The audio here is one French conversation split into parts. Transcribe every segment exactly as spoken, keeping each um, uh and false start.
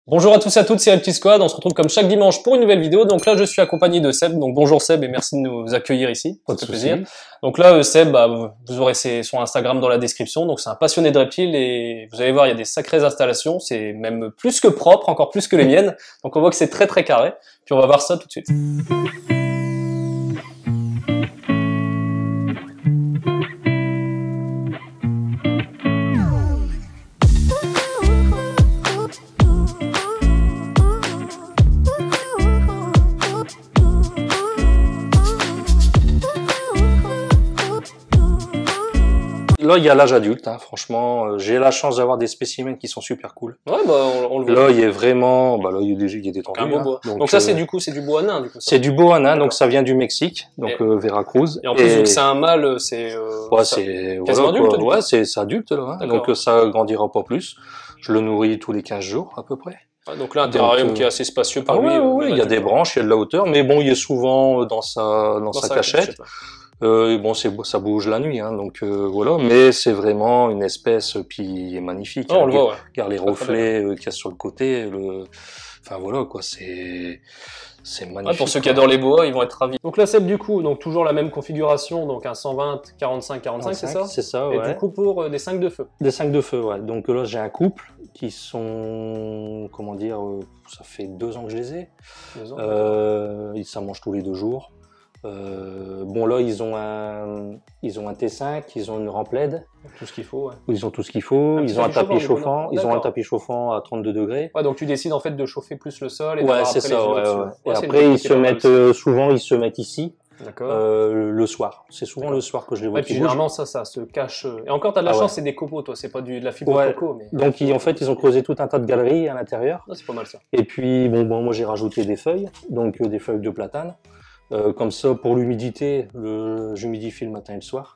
Bonjour à tous et à toutes, c'est Reptile Squad, on se retrouve comme chaque dimanche pour une nouvelle vidéo. Donc là je suis accompagné de Seb, donc bonjour Seb et merci de nous accueillir ici, ça fait plaisir. Donc là euh, Seb, bah, vous aurez ses, son Instagram dans la description, donc c'est un passionné de reptiles et vous allez voir il y a des sacrées installations, c'est même plus que propre, encore plus que les miennes, donc on voit que c'est très très carré, puis on va voir ça tout de suite. Là, il y a l'âge adulte, hein, franchement. J'ai la chance d'avoir des spécimens qui sont super cool. Ouais, bah on, on le voit. Là, il y a vraiment, bah là, il y a des, il y a des tendus. Un beau hein. bois. Donc, donc ça, euh, c'est du coup, c'est du boa nain, du coup. C'est du boa nain, donc ça vient du Mexique, donc et, euh, Veracruz. Et en plus, et... vu que c'est un mâle, c'est. Euh, ouais, c'est quasiment voilà, adulte. Ouais, c'est adulte là. Hein, donc ça grandira pas plus. Je le nourris tous les quinze jours à peu près. Ah, donc là, un terrarium euh... qui est assez spacieux par ah, lui. Ouais, euh, ouais, il y a des branches, il y a de la hauteur, mais bon, il est souvent dans sa dans, dans sa, sa cachette. cachette ouais. Euh, bon, c'est ça bouge la nuit, hein, donc euh, voilà. Mais c'est vraiment une espèce, puis il est magnifique. Oh, hein, on le voit, ouais. Regarde les reflets euh, qu'il y a sur le côté. Le... Enfin voilà quoi, c'est c'est magnifique. Ah, pour ceux qui adorent les boas, ils vont être ravis. Donc là, Seb, du coup, donc toujours la même configuration, donc un cent vingt, quarante-cinq, quarante-cinq, c'est ça? C'est ça, ouais. Et du coup pour euh, des cinq de feu. Des cinq de feu, ouais. Donc là, j'ai un couple qui sont, comment dire, euh, ça fait deux ans que je les ai. Deux ans. Euh, ils ça mange tous les deux jours. Euh, bon là ils ont un ils ont un T cinq, ils ont une rampe L E D, tout ce qu'il faut. Ouais. Ils ont tout ce qu'il faut. Un ils ont un tapis chauffant. Ils ont un tapis chauffant à trente-deux degrés. Ouais, donc tu décides en fait de chauffer plus le sol et ouais, c'est ça. Ouais, ouais. ouais, et après ils se mettent euh, souvent ils se mettent ici. D'accord. Euh, le soir. C'est souvent le soir que je les vois. Et puis généralement ça ça se cache. Et encore t'as de la ah, chance, ouais. C'est des copeaux toi, c'est pas du de la fibre ouais. de coco. Mais... Donc ils, en fait ils ont creusé tout un tas de galeries à l'intérieur. Ah, c'est pas mal ça. Et puis bon bon moi j'ai rajouté des feuilles, donc euh, des feuilles de platane. Euh, comme ça, pour l'humidité, j'humidifie le matin et le soir.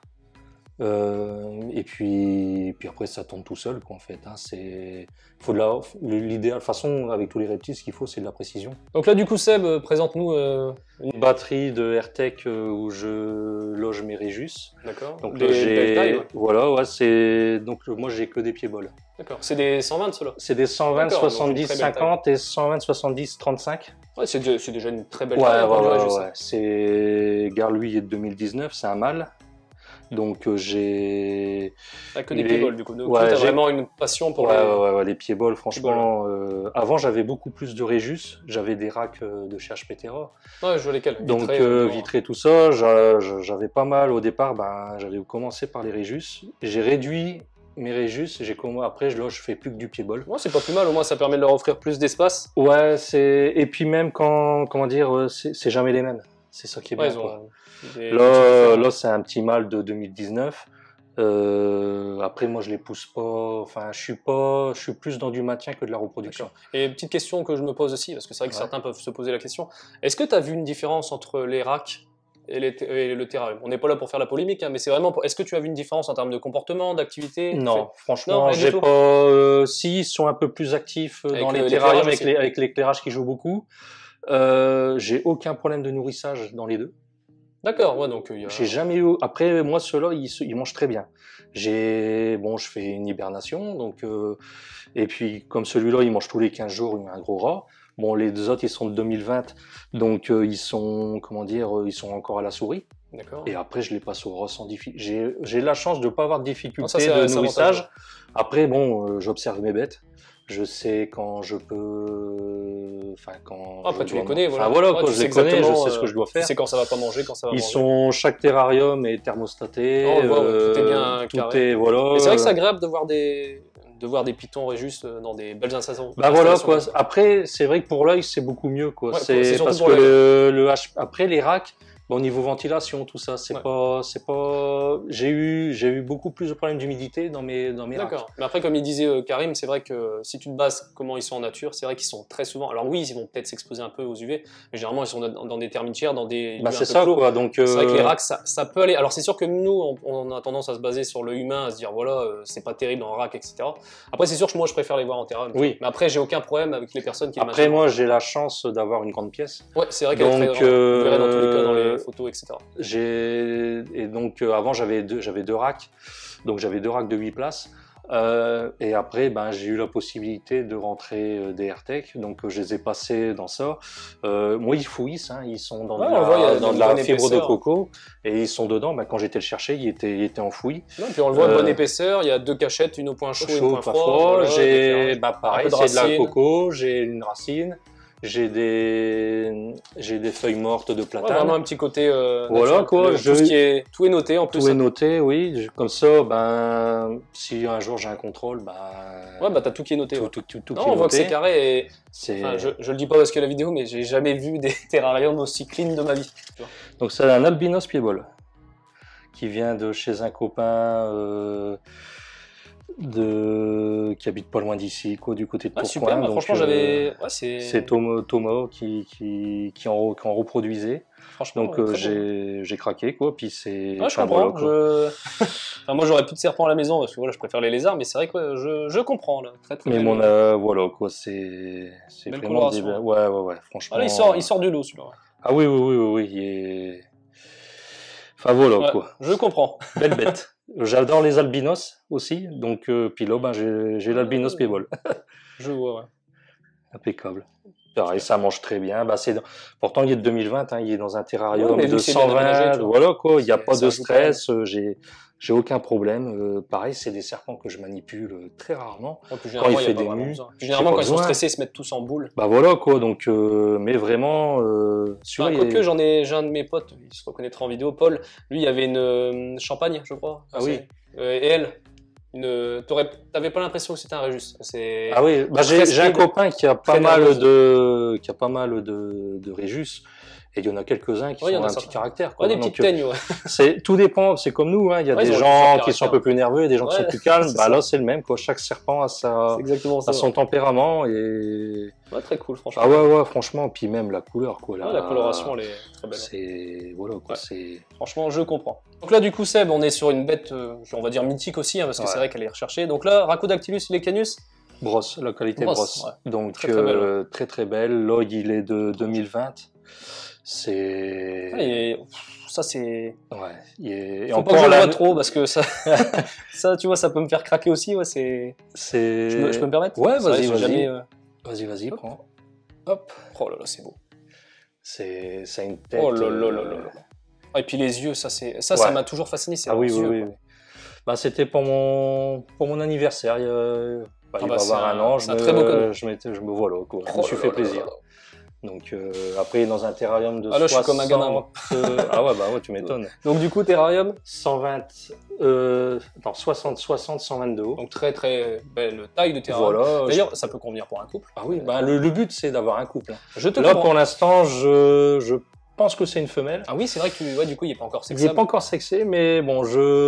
Euh, et puis, puis après, ça tombe tout seul, quoi, en fait. Hein, c'est, faut de la, l'idéal, de toute façon, avec tous les reptiles, ce qu'il faut, c'est de la précision. Donc là, du coup, Seb, euh, présente-nous euh, une batterie de AirTech euh, où je loge mes Réjus. D'accord. Donc là, j'ai, ouais. Voilà, ouais, c'est, donc moi, j'ai que des pieds-bols. D'accord. C'est des cent vingt, ceux-là. C'est des cent vingt, soixante-dix, cinquante et cent vingt, soixante-dix, trente-cinq. Ouais, c'est déjà, déjà une très belle ouais, taille. Ouais, ouais, ouais, ouais. C'est, gare lui, il est de deux mille dix-neuf, c'est un mâle. Donc euh, j'ai. T'as que des les... pieds-bols du coup. Donc, ouais, t'as vraiment une passion pour ouais, les. Ouais, ouais, ouais, les pieds-bols, franchement. Euh, avant, j'avais beaucoup plus de Réjus. J'avais des racks de chez H P Terra. Ouais, je vois lesquels. Donc vitré, euh, vitré tout ça. J'avais pas mal au départ. Ben, j'avais commencé par les Réjus. J'ai réduit mes Réjus. J'ai après, je, là, je fais plus que du pied-bol. Ouais, c'est pas plus mal. Au moins, ça permet de leur offrir plus d'espace. Ouais, c'est. Et puis même quand, comment dire, c'est jamais les mêmes. C'est ça qui est ouais, bien. Quoi. Des... Là, là c'est un petit mâle de deux mille dix-neuf. Euh, après, moi, je les pousse pas. Enfin, je suis pas. Je suis plus dans du maintien que de la reproduction. Et petite question que je me pose aussi, parce que c'est vrai que ouais. certains peuvent se poser la question. Est-ce que tu as vu une différence entre les racks et, les et le terrarium? On n'est pas là pour faire la polémique, hein, mais c'est vraiment. Pour... Est-ce que tu as vu une différence en termes de comportement, d'activité? Non, fait... franchement, j'ai pas. Euh, si, ils sont un peu plus actifs avec dans les, les terrariums avec, les, avec l'éclairage qui joue beaucoup. Euh, j'ai aucun problème de nourrissage dans les deux. D'accord, ouais, donc... Euh, a... J'ai jamais eu... Après, moi, ceux-là, ils, ils mangent très bien. J'ai... Bon, je fais une hibernation, donc... Euh... Et puis, comme celui-là, il mange tous les quinze jours, il a un gros rat. Bon, les deux autres, ils sont de deux mille vingt, donc euh, ils sont, comment dire, ils sont encore à la souris. D'accord. Et après, je les passe au rat sans difficulté. J'ai la chance de ne pas avoir de difficulté non, ça, de nourrissage. Après, bon, euh, j'observe mes bêtes. Je sais quand je peux... Enfin, quand... Ah, après, je tu les connais, voilà. Enfin, voilà, ouais, quoi, je les connais, je sais ce que je dois faire. Tu sais quand ça va pas manger, quand ça va Ils manger. sont... Chaque terrarium est thermostaté. Oh, voit, euh, ouais, tout est bien tout carré. Est, voilà. Mais c'est vrai que c'est agréable de voir des... de voir des pitons Réjus dans des belles installations. Bah voilà, quoi. Après, c'est vrai que pour l'œil, c'est beaucoup mieux, quoi. Ouais, c'est parce que le, le H... Après, les racks... Bon, niveau ventilation, tout ça, c'est ouais. pas, c'est pas. J'ai eu, j'ai eu beaucoup plus de problèmes d'humidité dans mes, dans mes. D'accord. Mais après, comme il disait euh, Karim, c'est vrai que si tu te bases comment ils sont en nature, c'est vrai qu'ils sont très souvent. Alors oui, ils vont peut-être s'exposer un peu aux U V, mais généralement ils sont dans, dans des termitières, dans des. Bah c'est ça, clos. Quoi. Donc. Euh... C'est vrai que les racks, ça, ça peut aller. Alors c'est sûr que nous, on, on a tendance à se baser sur le humain, à se dire voilà, euh, c'est pas terrible en rack, et cetera. Après, c'est sûr que moi, je préfère les voir en terrain. Oui. Mais après, j'ai aucun problème avec les personnes qui. Après, moi, j'ai la chance d'avoir une grande pièce. Ouais, c'est vrai qu'elle est très grande. Euh... Vous verrez dans tous les cas dans les photos, et cetera. J'ai et donc euh, avant j'avais deux j'avais deux racks, donc j'avais deux racks de huit places. Euh, et après, ben, j'ai eu la possibilité de rentrer euh, des AirTech, donc euh, je les ai passés dans ça. Euh, moi, ils fouillissent, hein, ils sont dans Ouais, de on le voit, il y la, a dans une de la bonne fibre de épaisseur. coco, et ils sont dedans. Ben, quand j'étais le chercher, ils étaient, ils étaient enfouis. Non, puis on le voit, Euh, bonne épaisseur, il y a deux cachettes, une au point chaud et une au Chaud, point pas froid. froid. Voilà, J'ai, d'éclairage. bah, Un peu pareil, de c'est de la racine. coco, j'ai une racine, j'ai des, j'ai des feuilles mortes de Ouais, platane. vraiment un petit côté euh, Voilà, naturel. quoi, Le- je- tout, ce qui est, tout est noté en plus. Tout est hein. noté, oui. Je- Comme ça, ben, si un jour j'ai un contrôle, ben, Ouais, bah t'as tout qui est noté. tout, ouais. tout, tout, tout Non, qui est on voit que c'est noté. carré et C'est- enfin, je, je le dis pas parce que la vidéo, mais j'ai jamais vu des terrariums aussi clean de ma vie. tu vois. Donc c'est un albinos piebol qui vient de chez un copain euh, de... qui habite pas loin d'ici, quoi, du côté de Ah, Tourcoing. super, bah, Donc, franchement, euh, j'avais. Ouais, c'est. c'est Thomas, Thomas qui, qui, qui, en, qui en reproduisait. Franchement, Donc très euh, bon. j'ai j'ai craqué, quoi. Puis c'est. Ouais, je enfin, comprends. voilà, quoi. je... enfin, moi, j'aurais plus de serpents à la maison parce que voilà, je préfère les lézards, mais c'est vrai que ouais, je, je comprends. Là. Très, très Mais belle- mon, euh, voilà, quoi, c'est c'est Belle vraiment des... coloration. Ouais, ouais, ouais, franchement. Ah, là, il sort, il sort du lot celui-là. ouais. Ah oui, oui, oui, oui, oui, il est... Enfin voilà, Ouais, quoi. je comprends. Belle bête. J'adore les albinos aussi, donc euh, puis là, ben, j'ai j'ai l'albinos piebol. Je vois, ouais. Impeccable. Pareil, ça mange très bien. Bah, c'est dans- Pourtant, il est de deux mille vingt, hein, il est dans un Ouais, terrarium mais vu de que c'est bien aménagé, cent vingt. tu vois. Voilà, quoi, il n'y a C'est- pas ça de joue quand même. stress, euh, j'ai j'ai aucun problème. Euh, pareil, c'est des serpents que je manipule euh, très rarement. Ouais, puis Quand il généralement, y a fait pas des vraiment mues, besoin. Puis j'ai généralement, pas quand ils sont besoin. stressés, ils se mettent tous en boule. Bah voilà, quoi, donc, euh, mais vraiment, euh, Enfin, celui-là, il quoique, est- j'en ai, j'ai un de mes potes, il se reconnaîtra en vidéo, Paul. Lui, il y avait une euh, champagne, je crois. Ah oui. C'est- euh, et elle, une, t'aurais- t'avais pas l'impression que c'était un Régus. C'est. Ah oui, bah j'ai très j'ai un speed, copain qui a pas très mal nerveuse. de qui a pas mal de, de Régus, et il y en a quelques-uns qui Ouais, il y sont en a un certains. petit caractère, quoi. Ouais, des Donc, petites teignes, ouais. c'est tout dépend, c'est comme nous, hein. Il y a Ouais, des ils ont gens plusieurs qui sont un caractères. peu plus nerveux et des gens qui Ouais, sont plus calmes. c'est Bah ça. là c'est le même, quoi. Chaque serpent a sa C'est exactement ça. a son tempérament et Ouais, très cool, franchement. ah ouais ouais franchement, puis même la couleur, quoi. Là, Ouais, la coloration, elle est très belle. c'est voilà, quoi. Ouais. C'est Franchement, je comprends. Donc là, du coup, Seb, on est sur une bête, euh, on va dire mythique aussi, hein, parce que Ouais. c'est vrai qu'elle est recherchée. Donc là, Rhacodactylus ilecanus, brosse, la qualité Brosse, brosse. ouais. Donc Très, très belle, euh, très très belle. Là il est de deux mille vingt. C'est et pff, ça c'est. ouais, il est... et Faut pas que je encore le là, vois trop parce que ça, ça, tu vois, ça peut me faire craquer aussi. Ouais, c'est. c'est Je, me- je peux me permettre Ouais, C'est vrai, vas-y, j'ai vas-y. jamais, euh, Vas-y, vas-y, Hop. prends. Hop. Oh là là, c'est beau. C'est ça a une tête. Oh là là là euh, là là. Ah, et puis les yeux, ça c'est, ça, ça Ouais. m'a toujours fasciné. C'est Ah oui, leurs oui, yeux, oui. quoi. oui. Bah, c'était pour mon pour mon anniversaire. Il, y a- bah, Ah il bah, va c'est avoir un, un- an. Je c'est un me, très beau cadeau. je m'étais- je me vois là, quoi. Je Oh me suis là fait là là plaisir. là là. Donc euh, après dans un terrarium de Ah là, je suis comme un gamin, moi. soixante, euh, ah ouais, bah ouais, tu m'étonnes. Donc du coup, terrarium, cent vingt, euh, attends, soixante, soixante, cent vingt de haut. donc très très belle taille de terrarium. Voilà. D'ailleurs, ça peut convenir pour un couple. Ah oui, bah, le, le but c'est d'avoir un couple. Je te Là comprends. pour l'instant, je, je pense que c'est une femelle. Ah oui, c'est vrai que tu, ouais, du coup, il est pas encore Il n'est sexable. pas encore sexé, mais bon,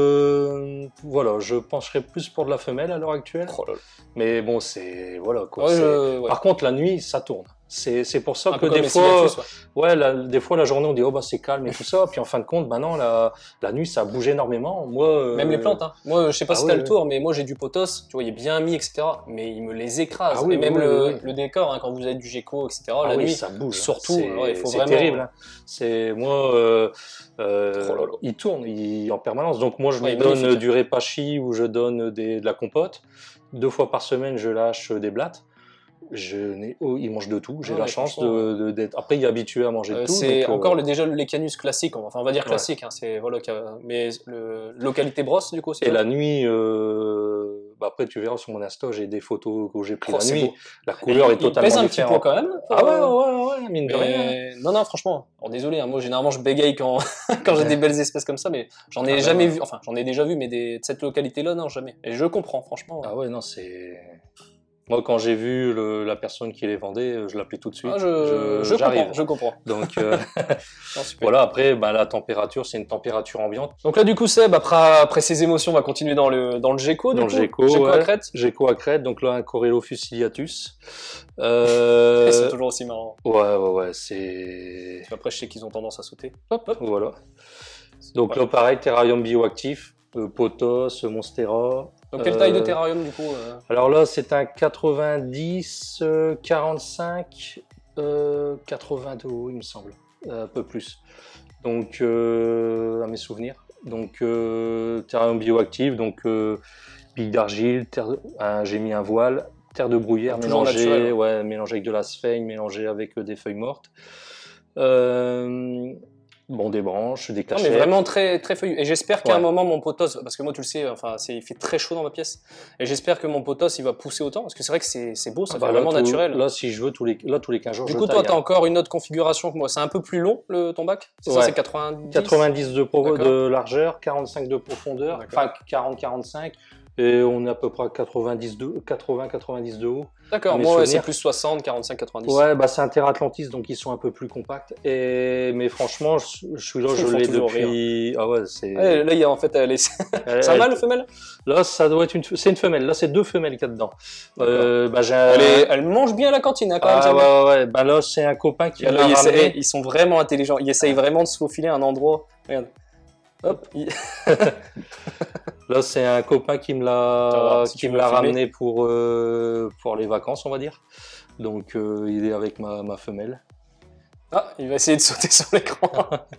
je, voilà, je pencherai plus pour de la femelle à l'heure actuelle. Oh là là. Mais bon, c'est voilà quoi. Ouais, c'est- je- ouais. Par contre, la nuit, ça tourne. C'est c'est pour ça Un que peu comme des les fois, Silatus, ouais. ouais, la, des fois la journée on dit oh bah c'est calme et tout ça, puis en fin de compte, bah non, la, la nuit ça bouge énormément. Moi, euh, Même les plantes, hein. Moi, je sais pas ah si oui, t'as le oui. tour, mais moi j'ai du potos, tu vois, il est bien mis, et cetera. Mais il me les écrase. Ah oui, et même oui, le, oui, oui. le décor, hein, quand vous avez du gecko, et cetera. Ah la oui, nuit, ça bouge. surtout, c'est ouais, il faut c'est vraiment- terrible. Hein. C'est moi, euh, euh, Oh là là. il tourne il, en permanence. Donc moi, je Ouais, lui il est donne magnifique. du répachi ou je donne des, de la compote. Deux fois par semaine, je lâche des blattes. Je n'ai, oh, il mange de tout. J'ai Ouais, la mais chance franchement, de, de- d'être. Après, il est habitué à manger de Euh, tout. c'est donc, euh, encore le, déjà le Lecanus classique, enfin on va dire Ouais. classique, hein, c'est voilà, qu'il y a- mais le localité brosse du coup c'est Et ça la nuit, euh, bah après tu verras sur mon Insta, j'ai des photos que j'ai prises Oh, la c'est nuit. beau. La couleur il, est il totalement pèse un petit différente. poids quand même. Ah ouais, euh, ouais, ouais, ouais, mine de rien. mais- Non, non, franchement, alors, désolé, hein, moi généralement je bégaye quand, quand j'ai des belles espèces comme ça, mais j'en ai Ah bah, jamais ouais. vu, enfin j'en ai déjà vu, mais des, de cette localité-là, non, jamais. Et je comprends, franchement. Ah ouais, non, c'est. Moi, quand j'ai vu le- la personne qui les vendait, je l'appelais tout de suite. Ah, je, je, j'arrive. comprends, je comprends. Donc euh, Non, super. voilà, après, bah, la température, c'est une température ambiante. Donc là, du coup, Seb, après, après ses émotions, on va continuer dans le, dans le gecko, du Dans le coup. gecko, Gecko à ouais. crête. Gecko à crête, donc là, un Corellophus ciliatus. Et Euh... c'est toujours aussi marrant. Ouais, ouais, ouais, c'est. Après, je sais qu'ils ont tendance à sauter. Hop, hop. Voilà. Donc là, pareil, terrarium bioactif, euh, potos, monstera. Donc, quelle taille de Euh, terrarium, du coup euh Alors là, c'est un quatre-vingt-dix, euh, quarante-cinq, euh, quatre-vingts de haut, il me semble, euh, un peu plus. Donc, euh, à mes souvenirs. Donc, euh, terrarium bioactif, donc euh, billes d'argile, euh, j'ai mis un voile, terre de bruyère mélangée, ouais, mélangée avec de la sphaigne, mélangée avec euh, des feuilles mortes. Euh, Bon, des branches, des cachettes. Non, mais vraiment très, très feuillu. Et j'espère qu'à ouais. un moment, mon potos, parce que moi, tu le sais, enfin, il fait très chaud dans ma pièce. Et j'espère que mon potos, il va pousser autant. Parce que c'est vrai que c'est beau, ça ah bah fait là, vraiment tout, naturel. Là, si je veux, tous les, là, tous les quinze jours, du je coup, toi, tu as encore une autre configuration que moi. C'est un peu plus long, le, ton bac? C'est ouais. ça, c'est quatre-vingt-dix? quatre-vingt-dix de, de largeur, quarante-cinq de profondeur. Enfin, quarante quarante-cinq. Et on est à peu près à quatre-vingt-dix de, quatre-vingts quatre-vingt-dix de haut. D'accord, moi ouais, c'est plus soixante, quarante-cinq, quatre-vingt-dix. Ouais, bah c'est un Terra Atlantis, donc ils sont un peu plus compacts. Et mais franchement, je, je suis là, je l'ai depuis. Rire. Ah ouais, c'est. Ouais, là, il y a en fait, elle est. C'est un mâle, le femelle? Là, ça doit être une. C'est une femelle. Là, c'est deux femelles qu'il y a dedans. Euh, bah, elle, est... elle mange bien à la cantine, hein, quand ah, même. Ah ouais, ouais. Bah là, c'est un copain qui. Là, là, ils, essaie... ils sont vraiment intelligents. Ils essayent vraiment de se faufiler à un endroit. Regarde. Hop. Là, c'est un copain qui me l'a si qui me l'a ramené pour euh, pour les vacances, on va dire. Donc, euh, il est avec ma, ma femelle. Ah, il va essayer de sauter sur l'écran.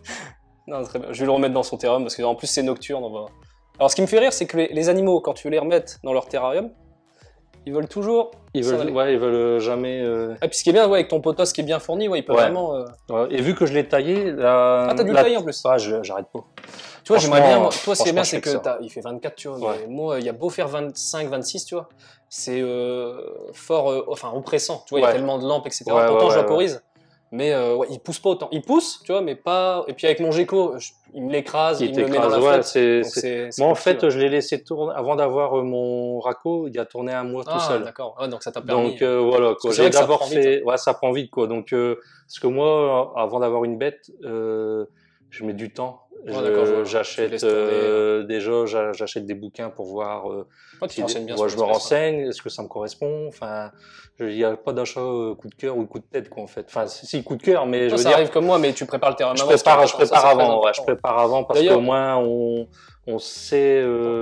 Non, très bien. Je vais le remettre dans son terrarium parce qu'en plus c'est nocturne. On va... Alors, ce qui me fait rire, c'est que les, les animaux, quand tu veux les remettre dans leur terrarium, ils veulent toujours. Ils veulent, ouais, ils veulent jamais. Euh... Ah, puis ce qui est bien, ouais, avec ton potos qui est bien fourni, ouais, il peut ouais. vraiment. Euh... Ouais. Et vu que je l'ai taillé, la... ah, t'as dû la... le tailler en plus. Ah, j'arrête pas. Tu vois, j'aimerais bien. Toi, ce qui est bien, c'est que, que il fait vingt-quatre, tu vois. Ouais. Mais moi, il y a beau faire vingt-cinq, vingt-six, tu vois. C'est euh, fort, euh, enfin, oppressant. Tu vois, il ouais. y a tellement de lampes, et cetera. Ouais, Pourtant, ouais, je ouais, vaporise. Ouais. Mais euh, ouais, il pousse pas autant. Il pousse, tu vois, mais pas. Et puis avec mon Gecko, je... il me l'écrase, il, il me le met dans la ouais, flotte. c'est, c'est... Moi, en fait, ouais. je l'ai laissé tourner avant d'avoir mon Racco. Il a tourné un mois ah, tout seul. D'accord. Ouais, donc ça t'a permis. Donc euh, voilà. Quoi. J'ai d'abord fait. Vite, hein. Ouais, ça prend vite, quoi. Donc euh, parce que moi, avant d'avoir une bête, euh, je mets du temps. Ouais, j'achète euh, déjà, j'achète des bouquins pour voir. Euh, ouais, tu si bien ouais, je me renseigne, est-ce que ça me correspond. Enfin, il n'y a pas d'achat euh, coup de cœur ou coup de tête, quoi, en fait. Enfin, si coup de cœur, mais ouais, je veux ça dire. arrive comme moi, mais tu prépares le terrain. Je prépare, je prépare ça, avant. Ouais, je prépare avant parce qu'au moins on, on sait,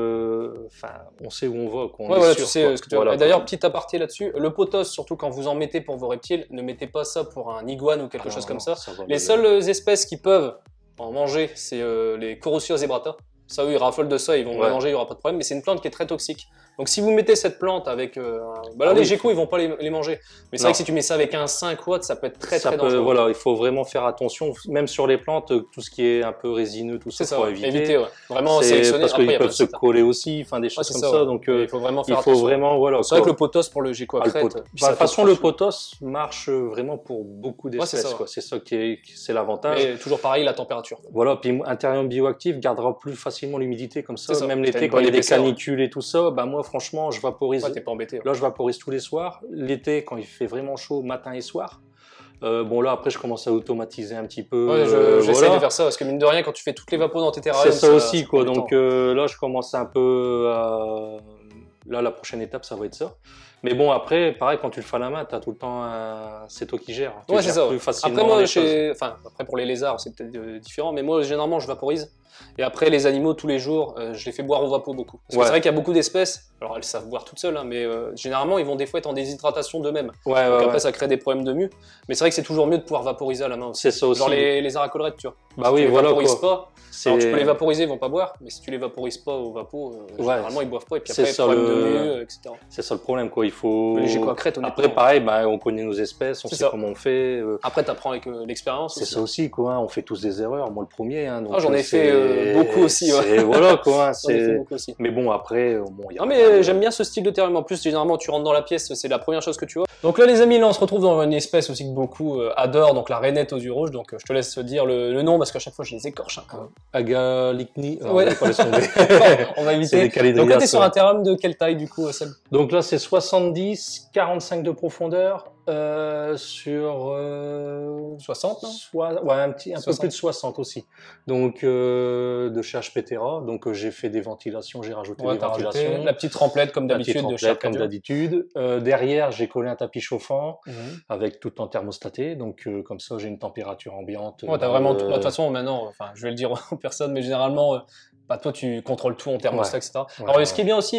enfin, euh, on sait où on va. Quoi, on ouais, est voilà, sûr, tu sais quoi. ce que tu voilà, D'ailleurs, petit aparté là-dessus, le potos, surtout quand vous en mettez pour vos reptiles, ne mettez pas ça pour un iguane ou quelque ah, chose non, comme ça. ça Les seules espèces qui peuvent en manger, c'est euh, les Courroucea zebrata. Ça, eux, ils raffolent de ça, ils vont ouais. manger, il n'y aura pas de problème. Mais c'est une plante qui est très toxique. Donc, si vous mettez cette plante avec... Euh, bah là, ah, les oui. geckos, ils vont pas les, les manger. Mais c'est vrai que si tu mets ça avec un cinq watts, ça peut être très, ça très peut, dangereux. Voilà, il faut vraiment faire attention. Même sur les plantes, tout ce qui est un peu résineux, tout ça, il faut ouais. éviter. éviter ouais. Vraiment sélectionner. Parce qu'ils peuvent se coller aussi, enfin des choses ouais, comme ça. ça. Ouais. Donc, euh, il faut vraiment faire il faut attention. Vraiment, voilà, c'est vrai que le potos pour le gecko à crête... De toute façon, le potos marche vraiment pour beaucoup d'espèces. C'est ça qui est c'est l'avantage. Et toujours pareil, la température. Voilà, puis un terrarium bioactif gardera plus facilement l'humidité comme ça. Même l'été, quand il y a des canicules et tout ça, bah moi, franchement, je vaporise. Ouais, t'es pas embêté. Là, je vaporise tous les soirs. L'été, quand il fait vraiment chaud, matin et soir. Euh, bon, là, après, je commence à automatiser un petit peu. Ouais, euh, j'essaie voilà. de faire ça parce que, mine de rien, quand tu fais toutes les vapos dans tes terrariums. C'est ça, ça aussi, ça quoi. Donc euh, là, je commence un peu à. Là, la prochaine étape, ça va être ça. Mais bon, après, pareil, quand tu le fais à la main, t'as tout le temps, un... c'est toi qui gères. Tu ouais, c'est ça. Plus facilement après, moi, chez... enfin, après, pour les lézards, c'est peut-être euh, différent, mais moi, généralement, je vaporise. Et après, les animaux, tous les jours, euh, je les fais boire au vapo beaucoup. Parce que ouais. c'est vrai qu'il y a beaucoup d'espèces, alors elles savent boire toutes seules, hein, mais euh, généralement, ils vont des fois être en déshydratation d'eux-mêmes. Ouais, Donc ouais, après, ouais. ça crée des problèmes de mue. Mais c'est vrai que c'est toujours mieux de pouvoir vaporiser à la main aussi. C'est ça aussi. Genre les, les aracolrettes, tu vois. Bah si oui, tu les voilà. vaporises Quoi. pas, alors tu peux les vaporiser, ils vont pas boire, mais si tu les vaporises pas au vapo, euh, ouais. généralement, ils boivent pas. Et puis après, problème le... de mue, et cetera. C'est ça le problème, quoi. Il faut. Les geckos à crête, après, pareil, bah, on connaît nos espèces, on sait ça. comment on fait. Euh... Après, t'apprends avec euh, l'expérience. C'est ça aussi, quoi. Hein. On fait tous des erreurs. Moi, le premier. Hein, ah, j'en ai fait euh, beaucoup aussi. Ouais. Voilà, quoi. C'est. Aussi. Mais bon, après, bon, y a non, mais j'aime bien ce style de terrarium. En plus, généralement, tu rentres dans la pièce, c'est la première chose que tu vois. Donc là, les amis, là, on se retrouve dans une espèce aussi que beaucoup euh, adorent, donc la rainette aux yeux rouges. Donc, euh, je te laisse dire le, le nom parce qu'à chaque fois, je les écorche. Hein, Agalicni. Ouais. On va, on va éviter. Donc là, t'es sur un terrarium de quelle taille du coup, Seb? Donc là, c'est soixante-dix, quarante-cinq de profondeur. Euh, sur euh, soixante, non soit, ouais, un petit, un peu plus de soixante aussi. Donc euh, de chez H P Terra. Donc euh, j'ai fait des ventilations, j'ai rajouté ouais, des ventilations. Rajouté la petite tremplette comme d'habitude de chez comme d'habitude. Euh, derrière, j'ai collé un tapis chauffant mmh. avec tout en thermostaté. Donc euh, comme ça, j'ai une température ambiante. Ouais, t'as vraiment. De toute façon, maintenant, enfin, je vais le dire aux personnes, mais généralement, euh, bah, toi, tu contrôles tout en thermostat, ouais. et cetera. Ouais, alors, ouais. ce qui est bien aussi.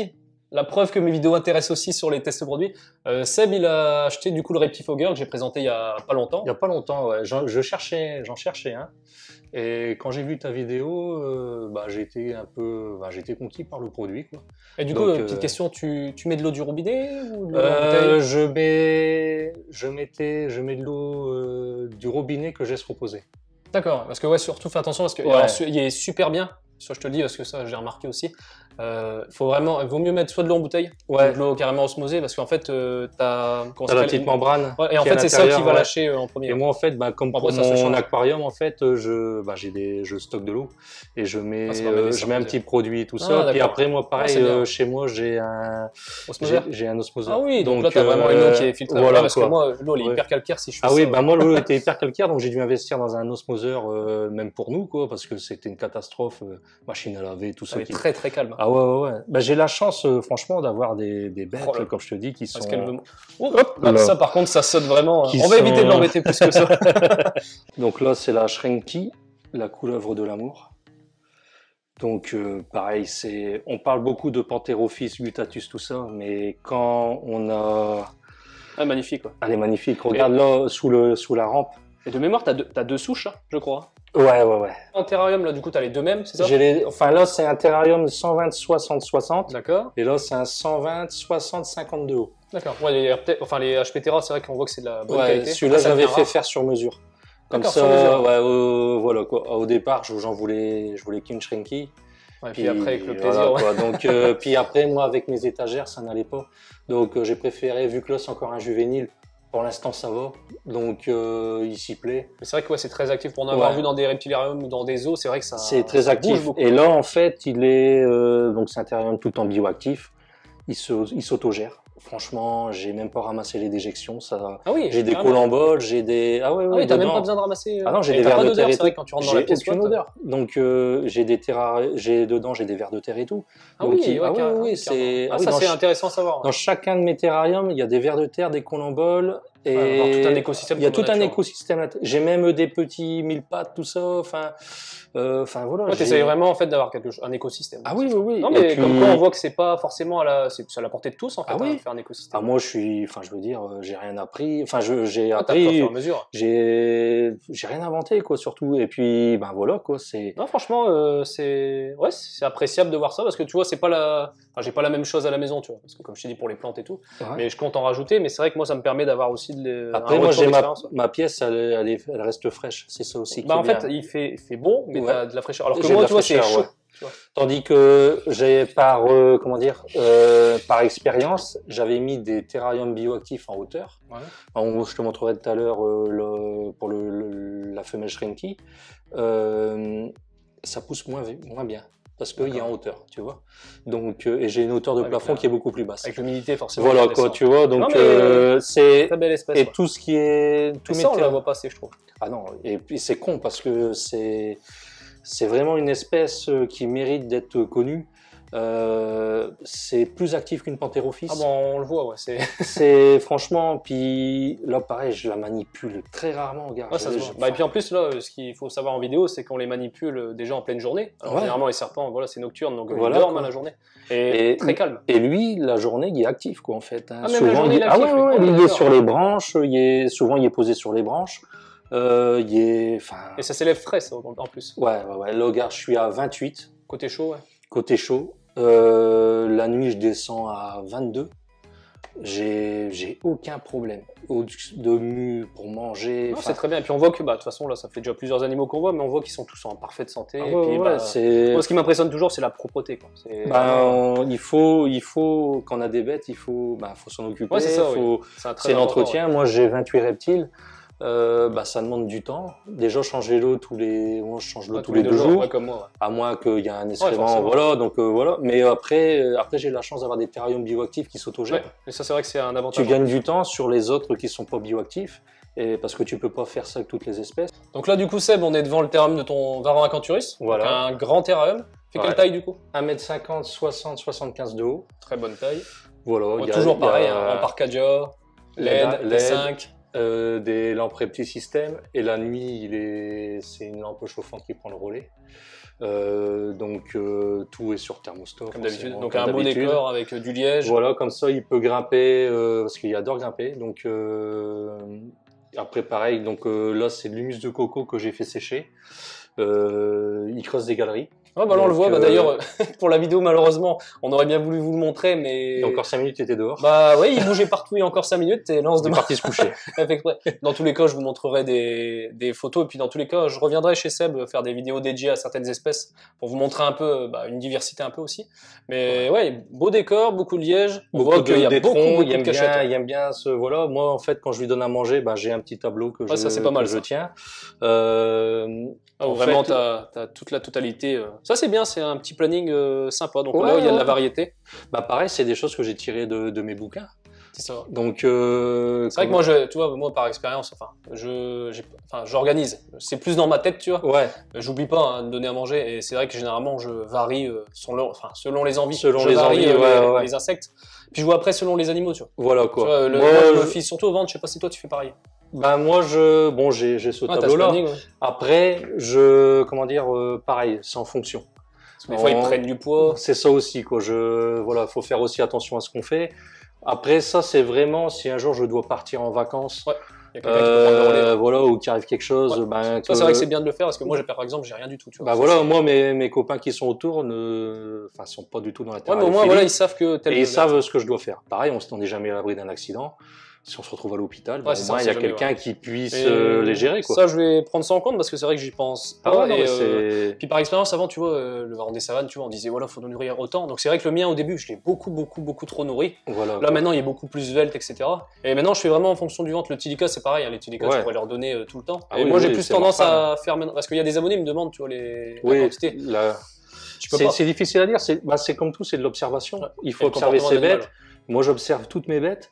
la preuve que mes vidéos intéressent aussi sur les tests produits. Euh, Seb, il a acheté du coup le Reptifogger que j'ai présenté il y a pas longtemps. Il y a pas longtemps, ouais. J'en je cherchais, j'en cherchais un. Et quand j'ai vu ta vidéo, euh, bah, j'ai été un peu, bah, j'ai été conquis par le produit, quoi. Et du Donc, coup, euh, petite question, tu, tu mets de l'eau du robinet ou de l'eau en Euh, bouteille? je mets, je mettais, je mets de l'eau euh, du robinet que je laisse reposer. D'accord, parce que ouais, surtout fais attention parce que Ouais. alors, su- il est super bien. Ça, je te le dis parce que ça, j'ai remarqué aussi. Euh, faut vraiment, il vaut mieux mettre soit de l'eau en bouteille, Ouais. ou de l'eau carrément osmosée, parce qu'en fait, euh, t'as, comment ça T'as la s'appelle petite membrane. Ouais, et en qui est à fait, c'est ça qui l'intérieur, va ouais. lâcher euh, en premier. Et moi, en fait, bah, comme Bon, pour après, ça se mon change. aquarium, en fait, euh, je, bah, j'ai des, je stocke de l'eau et je mets, Ah, ça permet de euh, les je mets un certifier. petit produit et tout Ah, ça. Puis d'accord. après, moi, Ah, pareil, c'est bien. euh, chez moi, j'ai un, j'ai Osmoseur. j'ai un osmoseur. Ah oui, donc, là, t'as euh, vraiment une eau qui est filtrée. Voilà, Ouais, parce quoi. que moi, l'eau, elle est Ouais. hyper calcaire si je fais Ah ça. oui, ouais. bah moi l'eau était hyper calcaire, donc j'ai dû investir dans un osmoseur, euh, même pour nous, quoi, parce que c'était une catastrophe, euh, machine à laver, tout ça. Elle est Qui... très très calme. Ah ouais, ouais, ouais. Bah, j'ai la chance, euh, franchement, d'avoir des, des bêtes, Oh là là. comme je te dis, qui sont. Parce qu'elle veut. Oh, Hop bah, là. ça, par contre, ça saute vraiment. Qui On va sont- éviter de l'embêter plus que ça. Donc là, c'est la Shrinky, la couleuvre de l'amour. Donc euh, pareil, c'est, on parle beaucoup de Pantherophis, Gutatus, tout ça, mais quand on a, Ah, magnifique, quoi. elle est magnifique. Regarde là sous le sous la rampe. Et de mémoire, t'as deux, t'as deux souches, hein, je crois. Ouais, ouais, ouais. Un terrarium, là, du coup, t'as les deux mêmes, c'est ça? J'ai les, enfin là, c'est un terrarium cent vingt soixante soixante, D'accord. et là, c'est un cent vingt soixante cinquante de haut. D'accord. Ouais, les, R T enfin, les H P Terra, c'est vrai qu'on voit que c'est de la bonne Ouais, qualité. celui-là, Ah, ça j'avais devient fait rare. faire sur mesure. Comme D'accord, ça, sur mesure. ouais, euh, voilà quoi. Au départ, j'en voulais, je voulais qu'une Shrinky. Ouais, puis, après, avec le plaisir. voilà, ouais. quoi. Donc, euh, puis après, moi, avec mes étagères, ça n'allait pas. Donc, euh, j'ai préféré, vu que là, c'est encore un juvénile, pour l'instant, ça va. Donc, euh, il s'y plaît. Mais c'est vrai que ouais, c'est très actif pour en avoir Ouais. vu dans des reptilariums ou dans des eaux. C'est vrai que ça. C'est très ça bouge actif. beaucoup. Et là, en fait, il est, euh, donc, c'est un terrarium tout en bioactif. Il se- il s'autogère. Franchement, j'ai même pas ramassé les déjections. Ça, Ah oui. j'ai des carrément. colamboles, j'ai des, ah ouais, Ah ouais, oui, t'as même dedans. pas besoin de ramasser. euh, Ah non, j'ai et des t'as vers pas de d'odeur, terre et c'est vrai tout. quand tu rentres dans la J'ai pièce. aucune quoi, odeur. Donc euh, j'ai des terra... j'ai dedans j'ai des vers de terre et tout. Ah Donc, oui, il- ouais, ah oui, carrément, oui, carrément. c'est Ah, ah oui, ça dans, c'est ch- intéressant à savoir. dans chacun de mes terrariums, il y a des vers de terre, des colomboles et Ouais, avoir tout un écosystème il y a comme tout la un nature. écosystème. là- J'ai même des petits mille pattes, tout ça. Enfin, euh, enfin voilà. Ouais, j'ai- t'essayes vraiment en fait d'avoir quelque chose, un écosystème. Ah oui, oui, oui. Non Et mais puis- comme quoi on voit que c'est pas forcément à la, c'est c'est à la portée de tous en fait, Ah hein, oui. de faire un écosystème. Ah moi je suis, enfin je veux dire, euh, j'ai rien appris. Enfin je j'ai Ah, t'as appris au appris, fur et à mesure. j'ai j'ai rien inventé quoi surtout. Et puis ben voilà quoi, c'est. Non franchement euh, c'est ouais c'est appréciable de voir ça parce que tu vois c'est pas la, enfin j'ai pas la même chose à la maison tu vois parce que comme je t'ai dit pour les plantes et tout, Ouais. mais je compte en rajouter mais c'est vrai que moi ça me permet d'avoir aussi de les... Après, un moi, retour j'ai ma, d'expérience, ouais. ma pièce, elle, est- elle, est- elle reste fraîche. C'est ça aussi qui Bah est en fait bien. il fait il fait bon mais Ouais. t'as de la fraîcheur alors que J'ai moi de la tu vois c'est fraîcheur, chaud. ouais. Tu vois. Tandis que j'ai par euh, comment dire, euh, par expérience, j'avais mis des terrariums bioactifs en hauteur. Ouais. En, je te montrerai tout à l'heure euh, le- pour le, le- la femelle Shrinky. Euh, ça pousse moins, moins bien parce qu'il est en hauteur, tu vois. Donc euh, et j'ai une hauteur de Avec plafond la- qui est beaucoup plus basse. Avec l'humidité forcément. Voilà ça quoi, descend. tu vois. Donc Non, mais- euh, c'est Très belle espèce. et ouais. tout ce qui est tous Mais mes ça on la terra- voit pas assez je trouve. Ah non, et puis c'est con parce que c'est c'est vraiment une espèce euh, qui mérite d'être connue. Euh, c'est plus actif qu'une Pantherophis. Ah bon on le voit ouais c'est. C'est franchement, puis là pareil, je la manipule très rarement, regarde. Ouais, ça se Je- voit. je- Bah, et puis en plus, là, ce qu'il faut savoir en vidéo, c'est qu'on les manipule euh, déjà en pleine journée. Alors, Ouais. généralement, les serpents, voilà, c'est nocturne, donc euh, Voilà, ils dorment quoi. à la journée. Et, Et- très calme. Et lui, la journée, il est actif quoi en fait. hein. Ah, même la journée, il... il est ah actif, ouais, lui. ouais, Ah, il est d'accord. sur les branches, il est souvent il est posé sur les branches. Euh, il est, enfin, Et ça s'élève frais, ça, en en plus. ouais, ouais, ouais. Là, regarde, je suis à vingt-huit Côté chaud, ouais. côté chaud. Euh, la nuit, je descends à vingt-deux. J'ai, j'ai aucun problème. Au-dessus de mu pour manger. Non, enfin, c'est très bien. Et puis on voit que, bah, de toute façon, là, ça fait déjà plusieurs animaux qu'on voit, mais on voit qu'ils sont tous en parfaite santé. ah et ouais, puis, ouais, bah, c'est. moi, ce qui m'impressionne toujours, c'est la propreté, quoi. C'est Ben, vraiment- on- il faut, il faut, quand on a des bêtes, il faut, ben, faut s'en occuper. Ouais, c'est ça, faut, c'est un très c'est important, l'entretien. Moi, j'ai vingt-huit reptiles. Euh, bah, ça demande du temps. Déjà, changer l'eau tous les, moi, je change ouais. l'eau Ouais, tous les deux jours, ouais, comme moi. Ouais. à moins qu'il y ait un excrément, forcément. voilà. Donc euh, voilà. Mais après, euh, après, j'ai la chance d'avoir des terrariums bioactifs qui s'autogèrent. Ouais. Et ça, c'est vrai que c'est un avantage. Tu gagnes du temps sur les autres qui sont pas bioactifs, et parce que tu peux pas faire ça avec toutes les espèces. Donc là, du coup, Seb, on est devant le terrarium de ton Varan acanthurus. Voilà. Donc, un grand terrarium. Fait quelle Ouais. taille, du coup? un mètre cinquante, soixante, soixante-quinze de haut. Très bonne taille. Voilà. Ouais, il y a- toujours il y a- pareil, hein, en Parcadia, L E D, L E D, L cinq. euh, des lampes Repti System, et la nuit, il est, c'est une lampe chauffante qui prend le relais. Euh, donc euh, tout est sur thermostat. Comme d'habitude. Donc un beau décor avec euh, du liège. Voilà, comme ça, il peut grimper euh, parce qu'il adore grimper. Donc euh, après, pareil. Donc euh, là, c'est de l'humus de coco que j'ai fait sécher. Euh, il creuse des galeries. Ouais, bah là, on le voit. Bah, d'ailleurs, pour la vidéo, malheureusement, on aurait bien voulu vous le montrer, mais. Il y a encore cinq minutes, tu étais dehors. Bah oui, il bougeait partout. Il y a encore cinq minutes. Et lance de parti se coucher. Dans tous les cas, je vous montrerai des, des photos. Et puis, dans tous les cas, je reviendrai chez Seb faire des vidéos dédiées à certaines espèces pour vous montrer un peu, bah, une diversité un peu aussi. Mais ouais, ouais beau décor, beaucoup de liège. On beaucoup voit qu'il y a beaucoup, beaucoup il aime de cachettes. Bien, il aime bien ce, voilà. Moi, en fait, quand je lui donne à manger, bah, j'ai un petit tableau que ouais, je, ça, c'est pas mal, que je ça. tiens. Euh, Ah, vraiment, tu as toute la totalité. Euh... Ça, c'est bien, c'est un petit planning euh, sympa. Donc ouais, là, il y a de la variété. Bah, pareil, c'est des choses que j'ai tirées de, de mes bouquins. C'est ça. Donc, euh, c'est vrai que moi, je, tu vois, moi, par expérience, enfin, je, enfin, j'organise. C'est plus dans ma tête, tu vois. Ouais. J'oublie pas hein, de donner à manger. Et c'est vrai que généralement, je varie euh, selon, enfin, selon les envies. Selon je les varie, envies, euh, ouais, les, ouais. les insectes. Puis je vois après selon les animaux, tu vois. Voilà quoi. Tu vois, le, moi, moi, je me je... fie surtout au ventre. Je sais pas si toi, tu fais pareil. Ben moi je bon j'ai j'ai ce ouais, tableau-là. Ouais. Après je comment dire euh, pareil c'est en fonction. Parce que des fois ils prennent du poids. C'est ça aussi quoi. Je voilà faut faire aussi attention à ce qu'on fait. Après ça c'est vraiment si un jour je dois partir en vacances. Ouais. Il y a quelqu'un euh, qui peut prendre le relais. Voilà ou qu'il arrive quelque chose. Ouais. Ben ça que... c'est vrai que c'est bien de le faire parce que moi par exemple j'ai rien du tout. Tu vois. Bah ça, voilà moi mes mes copains qui sont autour ne enfin sont pas du tout dans la terre. Ouais mais au moins voilà ils savent que tel et ils savent ce que je dois faire. Pareil on n'est jamais à l'abri d'un accident. Si on se retrouve à l'hôpital, ouais, au moins il y a quelqu'un ouais. qui puisse euh, les gérer. Quoi. Ça, je vais prendre ça en compte parce que c'est vrai que j'y pense pas. Ah ouais, non, et, euh, puis par expérience, avant, tu vois, euh, le Vendée Savane, tu vois, on disait voilà, faut nous nourrir autant. Donc c'est vrai que le mien au début, je l'ai beaucoup, beaucoup, beaucoup trop nourri. Voilà, Là quoi. Maintenant, il est beaucoup plus svelte, et cetera. Et maintenant, je fais vraiment en fonction du ventre. Le Tilica, c'est pareil. Hein, les Tilica, ouais. je pourrais leur donner euh, tout le temps. Ah et oui, moi, j'ai oui, plus tendance mortal. à faire maintenant parce qu'il y a des abonnés qui me demandent, tu vois, les oui, la quantité. La... C'est difficile à dire. C'est bah, comme tout, c'est de l'observation. Ouais. Il faut et observer ses bêtes. Moi, j'observe toutes mes bêtes.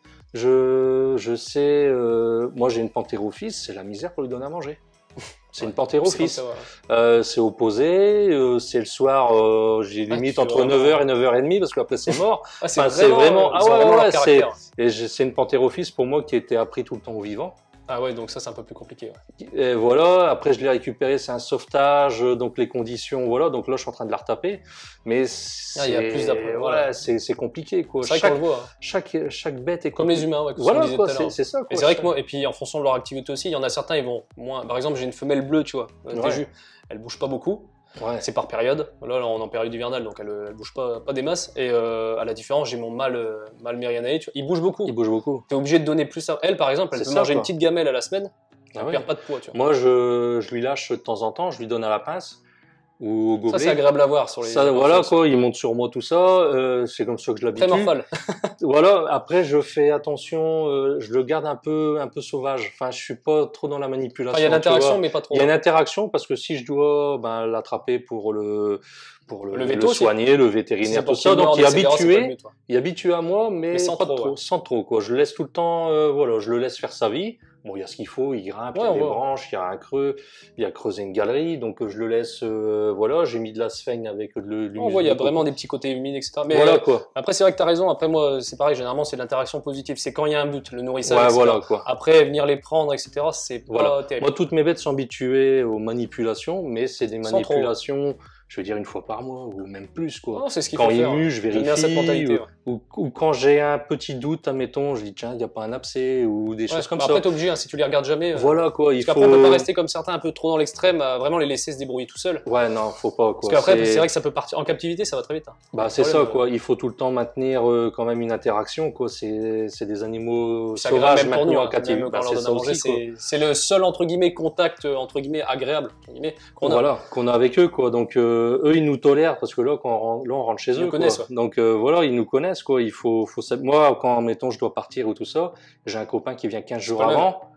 Je, je sais, euh, moi j'ai une panthérophis, c'est la misère pour lui donner à manger. C'est ouais, une panthérophis. C'est ouais. euh, opposé, euh, c'est le soir, euh, j'ai limite ah, entre neuf heures et neuf heures trente parce qu'après c'est mort. ah, c'est enfin, vraiment, vraiment, ah ouais, vraiment ouais, c'est une panthérophis pour moi qui était appris tout le temps au vivant. Ah ouais, donc ça c'est un peu plus compliqué. Ouais. Et voilà, après je l'ai récupéré, c'est un sauvetage, donc les conditions, voilà, donc là je suis en train de la retaper, mais ah, il y a plus d'après. Voilà, c'est compliqué quoi. C'est vrai qu'on le voit. Hein. Chaque chaque bête est comme les humains, ouais, voilà c'est ça. Et c'est vrai que moi, et puis en fonction de leur activité aussi, il y en a certains ils vont moins. Par exemple, j'ai une femelle bleue, tu vois, ouais. jus, elle bouge pas beaucoup. Ouais. C'est par période. Là, là, on est en période hivernale, donc elle, elle bouge pas, pas des masses. Et euh, à la différence, j'ai mon mâle, euh, mâle Myrianae, tu vois, il bouge beaucoup. Il bouge beaucoup. T'es obligé de donner plus à elle, par exemple. Elle peut ça, manger quoi. Une petite gamelle à la semaine. Elle ah ouais. perd pas de poids, tu vois. Moi, je, je lui lâche de temps en temps. Je lui donne à la pince ou au gobelet. Ça, c'est agréable à voir sur les. Ça, voilà quoi. Il monte sur moi tout ça. Euh, c'est comme ça que je l'habitue. Très morphale. Voilà. Après, je fais attention. Euh, je le garde un peu, un peu sauvage. Enfin, je suis pas trop dans la manipulation. Il y a l'interaction, mais pas trop. Il y a une interaction parce que si je dois ben, l'attraper pour le pour le, le, veto, le soigner, le vétérinaire, tout ça. Donc il est habitué, mieux, il est habitué à moi, mais, mais sans pas trop, trop ouais. sans trop quoi. Je le laisse tout le temps. Euh, voilà, je le laisse faire sa vie. Bon, il y a ce qu'il faut, il grimpe, ouais, il y a des voit. branches, il y a un creux, il y a creusé une galerie, donc je le laisse, euh, voilà, j'ai mis de la sphène avec le On voit, il y a vraiment des petits côtés humides, et cetera. Mais voilà, quoi. Après, c'est vrai que tu as raison, après moi, c'est pareil, généralement, c'est l'interaction positive, c'est quand il y a un but, le nourrissage, ouais, et cetera. Voilà, quoi. Après, venir les prendre, et cetera, c'est voilà. pas terrible. Moi, toutes mes bêtes sont habituées aux manipulations, mais c'est des manipulations... je veux dire une fois par mois ou même plus quoi. Non, c'est ce qu'il quand faut il faire. mue, je vérifie. Cette mentalité, ouais. ou, ou, ou quand j'ai un petit doute, admettons, je dis tiens, il n'y a pas un abcès ou des ouais, choses comme bah ça. Après, t'es obligé, hein, si tu les regardes jamais. Voilà quoi. Il parce faut... qu'après, on peut pas rester comme certains un peu trop dans l'extrême, à vraiment les laisser se débrouiller tout seuls. Ouais, non, faut pas quoi. Parce qu'après, c'est vrai que ça peut partir en captivité, ça va très vite. Hein. Bah c'est ça quoi. Il faut tout le temps maintenir euh, quand même une interaction quoi. C'est c'est des animaux sauvages maintenus en captivité. Bah, c'est ça aussi. C'est le seul entre guillemets contact entre guillemets agréable qu'on a. Voilà, qu'on a avec eux quoi. Donc eux ils nous tolèrent parce que là quand Là, on rentre chez ils eux. Nous connaissent, ouais. Donc euh, voilà, ils nous connaissent quoi. Il faut, faut moi quand mettons je dois partir ou tout ça, j'ai un copain qui vient quinze jours avant.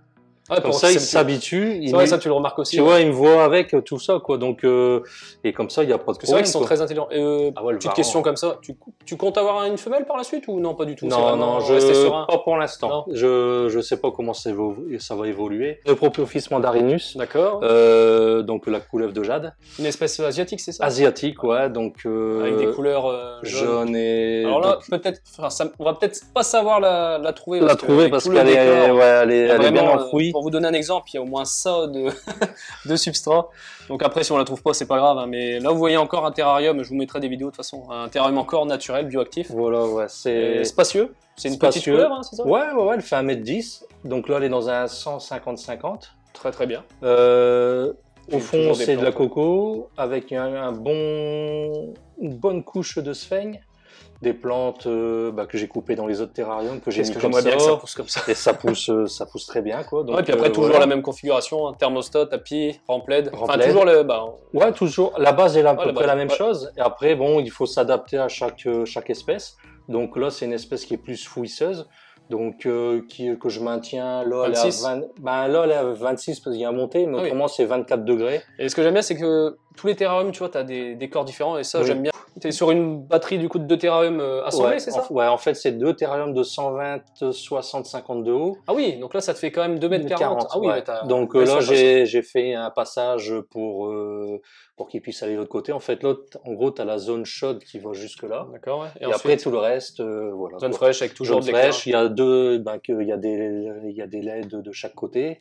Ouais, Comme pour ça, il s'habituer. s'habitue. C'est il vrai, met- ça tu le remarques aussi. Tu ouais. vois, il me voit avec euh, tout ça, quoi. Donc, euh, et comme ça, il n'y a pas de Parce que c'est vrai problème. qu'ils sont quoi. très intelligents. Et, euh, Ah ouais, le petite varan. question comme ça, tu, tu comptes avoir une femelle par la suite ou non, pas du tout? C'est Non, vraiment non, je rester serein. pas pour l'instant. Je je sais pas comment ça va, ça va évoluer. Le Propophis mandarinus, D'accord. euh, donc la couleuvre de jade, Une espèce asiatique, c'est ça? asiatique, ouais, donc euh, Avec des couleurs euh, jaunes. jaune et Alors là, donc, peut-être, enfin, ça, on va peut-être pas savoir la, la trouver. la parce que trouver avec parce tout le qu'elle est, décor, ouais, elle est, il y a elle est bien vraiment, euh, enfouie. Pour vous donner un exemple, il y a au moins ça de, de substrat. Donc après, si on la trouve pas, c'est pas grave. Hein, mais là, vous voyez encore un terrarium. Je vous mettrai des vidéos de toute façon. Un terrarium encore naturel, bioactif, Voilà, ouais, et c'est spacieux. C'est une petite spacieux. couleur, hein, c'est ça? Ouais, ouais, ouais, elle fait un mètre dix. Donc là, elle est dans un cent cinquante cinquante. Très très bien. Euh, au Et fond, toujours des c'est de la plantes, coco avec un, un bon, une bonne couche de sphaigne, des plantes euh, bah, que j'ai coupées dans les autres terrariums que j'ai Qu'est-ce mis que comme j'aimerais bien que ça ça, pousse comme ça. et ça pousse, euh, ça pousse très bien quoi. Donc, Ouais, puis après, euh, toujours voilà. la même configuration, hein, thermostat, tapis, rempled. Enfin, Rempled. toujours le. Bah, Ouais, toujours. La base est à peu Ouais, la près base, la même ouais. chose. Et après, bon, il faut s'adapter à chaque euh, chaque espèce. Donc là, c'est une espèce qui est plus fouisseuse. Donc euh, qui, que je maintiens là, elle est à vingt-six. vingt. Ben là, elle est à vingt-six parce qu'il y a un monté, mais Ah oui. autrement c'est vingt-quatre degrés. Et ce que j'aime bien, c'est que tous les terrariums, tu vois, t'as des décors différents, et ça, Oui. j'aime bien. T'es sur une batterie du coup de deux terrariums euh, assemblés, Ouais, c'est en, ça? ouais, en fait, c'est deux terrariums de cent vingt, soixante, cinquante de haut. Ah oui, donc là, ça te fait quand même deux mètres quarante. Ah oui, ouais. mais t'as. Donc ouais, euh, ça, là, je j'ai j'ai fait un passage pour euh, pour qu'il puisse aller de l'autre côté. En fait, l'autre, en gros, t'as la zone chaude qui va jusque là. D'accord, ouais. Et, après tout le reste, euh, voilà. zone quoi. fraîche avec toujours Zone de fraîche. Il y a deux, ben, que, il y a des il y a des L E D de chaque côté.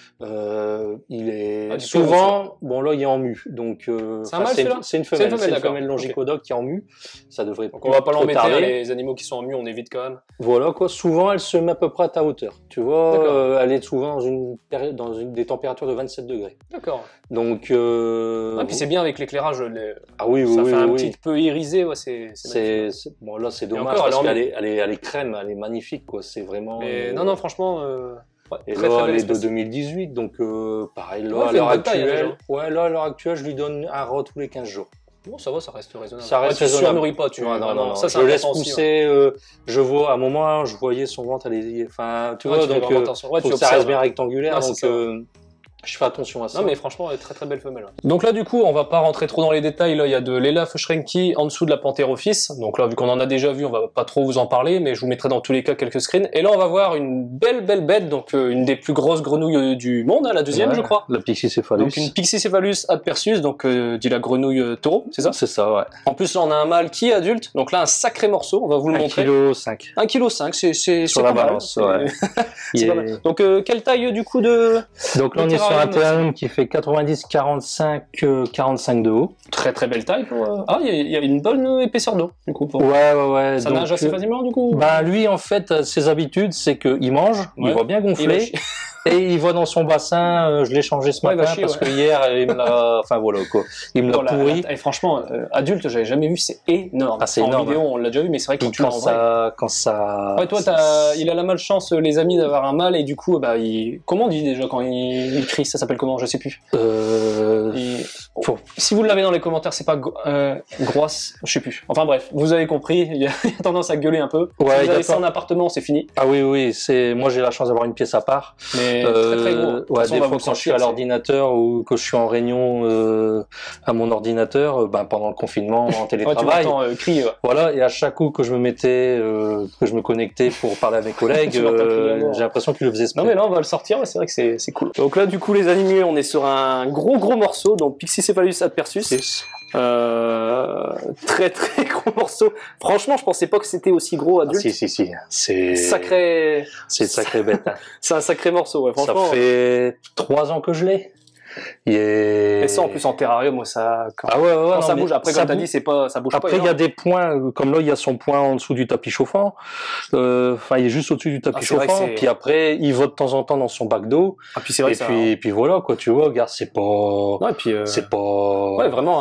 Euh, il est Ah, du souvent, bon là il est en mu, donc euh, C'est un enfin, mâle, c'est une, celui-là c'est une C'est une femelle, femelle, c'est une d'accord. femelle longicodoque qui est en mu. Ça devrait Donc on va pas trop l'embêter, hein, tarder. les animaux qui sont en mu, on évite quand même. Voilà quoi. Souvent, elle se met à peu près à ta hauteur. Tu vois, D'accord. euh, elle est souvent dans une période, dans une des températures de vingt-sept degrés. D'accord. Donc, euh, Ah, puis c'est bien avec l'éclairage, les... ah oui, oui, ça oui, fait un oui. petit peu irisé, ouais, c'est c'est magnifique. C'est, c'est- bon là, c'est dommage encore, elle parce est en qu'elle est, elle est, elle est crème, elle est magnifique quoi. C'est vraiment. Mais euh, non, non, franchement, euh... ouais, Et très là, très belle elle est de espèce. deux mille dix-huit, donc euh, pareil. Là, Ouais, à elle fait l'heure une bonne taille, hein, actuelle, ouais, là, à l'heure actuelle, je lui donne un rat tous les quinze jours. Bon, ça va, ça reste raisonnable. Ça reste ouais, tu raisonnable. surnourris pas, tu Non, non, non, non. ça, c'est je laisse important aussi, pousser. euh, je vois, à un moment, je voyais son ventre, elle est, enfin, tu ouais. vois, Ouais, tu fais donc, vraiment euh, attention. Ouais, faut tu que ça observes. reste bien rectangulaire, Ouais, c'est donc, ça. euh, je fais attention à ça. Non, mais franchement, elle est très très belle femelle. Donc là, du coup, on va pas rentrer trop dans les détails. Là, il y a de l'Ela Fushrenki en dessous de la Panthérophis. Donc là, vu qu'on en a déjà vu, on va pas trop vous en parler, mais je vous mettrai dans tous les cas quelques screens. Et là, on va voir une belle belle bête, donc euh, une des plus grosses grenouilles euh, du monde, hein, la deuxième, Ouais, je crois. La Pixicéphalus. Donc une Pixicéphalus adpersus, donc euh, dit la grenouille euh, taureau, c'est ça? C'est ça, ouais. En plus, là, on a un mâle qui est adulte. Donc là, un sacré morceau. On va vous le un montrer. kilo cinq. un virgule cinq kg, c'est c'est Sur c'est la pas mal. balance, C'est- ouais. c'est Il pas est- mal. Donc euh, quelle taille euh, du coup de Donc là, Le on est sur un terrarium, terrarium qui fait quatre-vingt-dix, quarante-cinq, euh, quarante-cinq de haut. très très belle taille pour. euh, Ah, il y, a- il y a une bonne euh, épaisseur d'eau du coup. Pour... Ouais, ouais, ouais. Ça donc, nage assez euh, facilement du coup. Bah lui en fait euh, ses habitudes c'est qu'il mange, Ouais. il va bien Il va gonfler chier. et il va dans son bassin, euh, je l'ai changé ce Ouais, il va matin chier, parce ouais. que hier il me l'a, enfin voilà quoi, il me l'a Oh, la- pourri. la- Et franchement, euh, adulte, j'avais jamais vu, c'est énorme. Ah, c'est en énorme, vidéo, on l'a déjà vu, mais c'est vrai que Puis quand tu l'as quand en vrai. ça, quand ça. Ouais, toi, t'as... il a la malchance, euh, les amis, d'avoir un mâle, et du coup, bah, il... comment on dit déjà quand il, il crie? Ça s'appelle comment? Je sais plus. Euh... Il- Faut- Si vous l'avez dans les commentaires, c'est pas go- euh, grosse, je sais plus. Enfin bref, vous avez compris, il y a, il y a tendance à gueuler un peu. Ouais, si vous avez ça d'accord. en appartement, c'est fini. Ah oui oui c'est, moi j'ai la chance d'avoir une pièce à part. Mais Euh, très très gros. De toute ouais, façon, des on va fois vous quand je suis sortir, à c'est- l'ordinateur ou que je suis en réunion euh, à mon ordinateur, euh, ben pendant le confinement en Ouais, tu télétravail. m'entends euh, crier. Ouais. Voilà, et à chaque coup que je me mettais, euh, que je me connectais pour parler à mes collègues, Tu m'entends crier à euh, mort. j'ai l'impression qu'il le faisait Non exprès. mais là on va le sortir, ouais, c'est vrai que c'est c'est cool. Donc là du coup les animés, on est sur un gros gros morceau, donc Pixicéphalus adpersus. Euh, très très gros morceau. Franchement je pensais pas que c'était aussi gros Ah, adulte. si, si, si, c'est Sacré, c'est une sacrée bête. hein. c'est un sacré morceau, ouais, Ça franchement. fait trois ans que je l'ai. Il est... Et ça en plus en terrarium, moi, ça quand, Ah ouais, ouais, quand non, ça mais bouge. Après ça comme t'as bouge. dit, c'est pas ça bouge Après, pas. il y a énorme. des points, euh, comme là, il y a son point en dessous du tapis chauffant. Euh, Enfin, il est juste au-dessus du tapis Ah, c'est vrai que chauffant. c'est- Puis après, il va de temps en temps dans son bac d'eau. Ah puis c'est vrai Et que ça. puis, puis voilà, quoi, tu vois, regarde, c'est pas, Ouais, et puis euh... c'est pas, ouais vraiment un,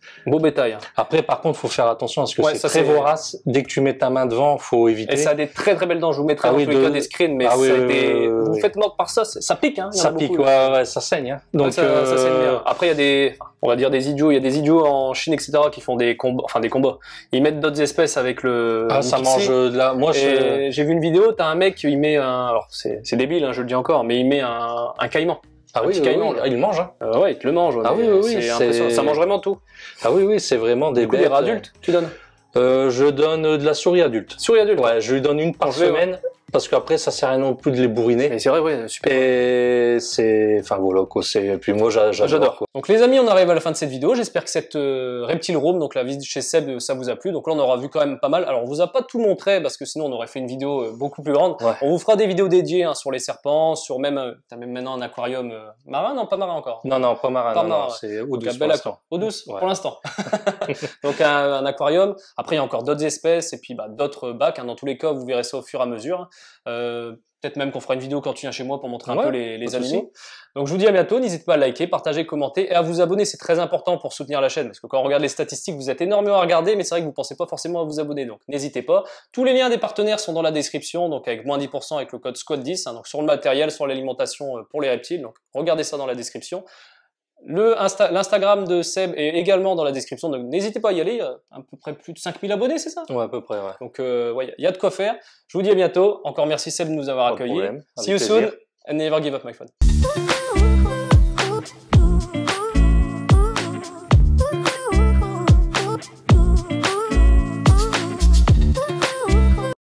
Beau bétail. Hein. Après, par contre, faut faire attention parce que Ouais, c'est ça, très c'est- vorace. Dès que tu mets ta main devant, faut éviter. Et ça a des très très belles dents. Je vous mettrai Ah dans oui, tous les de- cas des screens, mais Ah oui, ça a oui, des... oui, oui, vous oui. faites mordre par ça, ça pique. Hein. Il y en a Ça pique, beaucoup, ouais, ouais, ça saigne. Hein. Donc Donc, ça, ça c'est euh, bien. Après, il y a des, on va dire des idiots. Il y a des idiots en Chine, et cetera, qui font des combats, enfin des combats. Ils mettent d'autres espèces avec le. ah, ça Nixie. mange de la. Moi, je. Et j'ai vu une vidéo, t'as un mec, il met un, alors c'est c'est débile, hein, je le dis encore, mais il met un, un caïman. Ah un oui, petit oui, caïman, oui. là. Ah, il mange. Hein. Euh, ouais, il te le mange. Ah mais oui, oui, oui, c'est c'est- impressionnant. Ça mange vraiment tout. Ah oui, oui, c'est vraiment des Du coup, des bêtes. rats adultes, tu donnes. Euh, je donne de la souris adulte. Souris adulte. Ouais, je lui donne une par Congelée, ouais. semaine parce qu'après, ça sert à rien non plus de les bourriner. Mais c'est vrai, ouais, super. Et c'est, enfin voilà quoi. C'est. Et puis moi, j'a- j'adore. J'adore. quoi. Donc les amis, on arrive à la fin de cette vidéo. J'espère que cette euh, Reptile Room, donc la visite chez Seb, ça vous a plu. Donc là, on aura vu quand même pas mal. Alors on vous a pas tout montré parce que sinon on aurait fait une vidéo euh, beaucoup plus grande. Ouais. On vous fera des vidéos dédiées hein, sur les serpents, sur même, euh, t'as même maintenant un aquarium euh, marin, non pas marin encore. Non, non, pas marin. Pas non, marin, non, ouais. c'est eau Donc, douce un pour bel l'instant. aquarium. Eau douce Ouais. pour l'instant. Donc un, un aquarium. Après il y a encore d'autres espèces et puis bah, d'autres bacs. Hein. Dans tous les cas, vous verrez ça au fur et à mesure. Euh, Peut-être même qu'on fera une vidéo quand tu viens chez moi pour montrer un Ouais, peu les, les pas de animaux. Donc je vous dis à bientôt, n'hésitez pas à liker, partager, commenter et à vous abonner, c'est très important pour soutenir la chaîne parce que quand on regarde les statistiques, vous êtes énormément à regarder mais c'est vrai que vous pensez pas forcément à vous abonner donc n'hésitez pas. Tous les liens des partenaires sont dans la description donc avec moins dix pour cent avec le code squad dix hein, donc sur le matériel, sur l'alimentation pour les reptiles donc regardez ça dans la description. Le Insta, l'Instagram de Seb est également dans la description donc n'hésitez pas à y aller, il y a à peu près plus de cinq mille abonnés c'est ça? Ouais, à peu près, ouais. Donc euh, ouais, il y a de quoi faire. Je vous dis à bientôt, encore merci Seb de nous avoir Pas de accueillis. problème, See avec you soon plaisir. and never give up my friend.